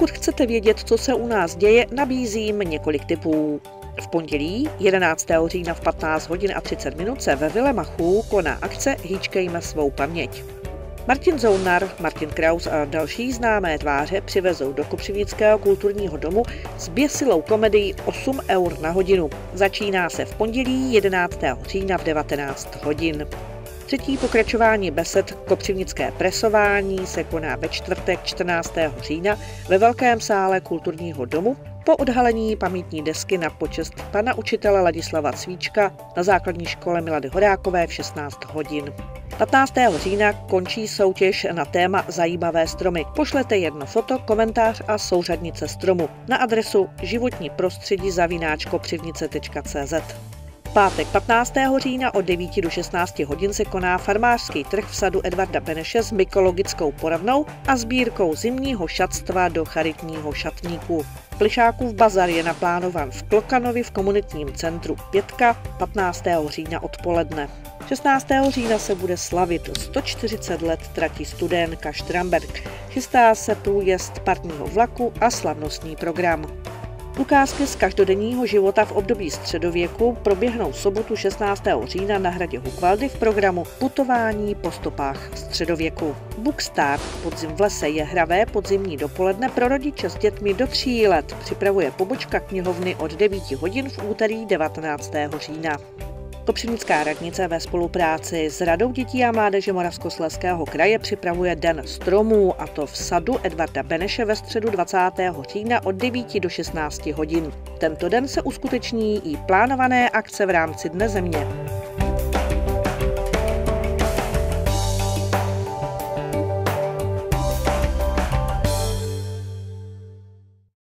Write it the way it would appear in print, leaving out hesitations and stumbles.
Pokud chcete vědět, co se u nás děje, nabízím několik tipů. V pondělí 11. října v 15 hodin a 30 minut se ve Vilemachu koná akce Hýčkejme svou paměť. Martin Zounar, Martin Kraus a další známé tváře přivezou do Kopřivnického kulturního domu zběsilou komedii 8 eur na hodinu. Začíná se v pondělí 11. října v 19 hodin. Třetí pokračování besed Kopřivnické presování se koná ve čtvrtek 14. října ve Velkém sále kulturního domu po odhalení pamětní desky na počest pana učitele Ladislava Cvíčka na základní škole Milady Horákové v 16 hodin. 15. října končí soutěž na téma Zajímavé stromy. Pošlete jedno foto, komentář a souřadnice stromu na adresu životniprostředí@kopřivnice.cz. Pátek 15. října od 9 do 16 hodin se koná farmářský trh v sadu Edvarda Beneše s mykologickou poradnou a sbírkou zimního šatstva do charitního šatníku. Plišákův bazar je naplánovan v Klokanovi v komunitním centru Pětka 15. října odpoledne. 16. října se bude slavit 140 let trati Studénka Štramberk. Chystá se průjezd parního vlaku a slavnostní program. Ukázky z každodenního života v období středověku proběhnou v sobotu 16. října na hradě Hukvaldy v programu Putování po stopách středověku. Bookstart Podzim v lese je hravé podzimní dopoledne pro rodiče s dětmi do 3 let. Připravuje pobočka knihovny od 9 hodin v úterý 19. října. Kopřivnická radnice ve spolupráci s Radou dětí a mládeže Moravskoslezského kraje připravuje Den stromů, a to v sadu Edvarda Beneše ve středu 20. října od 9 do 16 hodin. Tento den se uskuteční i plánované akce v rámci Dne země.